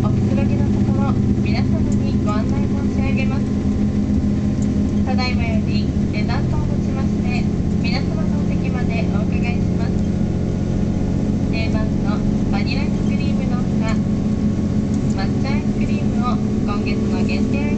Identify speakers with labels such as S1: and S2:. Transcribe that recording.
S1: おくつろぎのところ、皆様にご案内申し上げます。ただいまよりデザートをもちまして皆様のお席までお伺いします。定番のバニラアイスクリームのほか、抹茶アイスクリームを今月の限定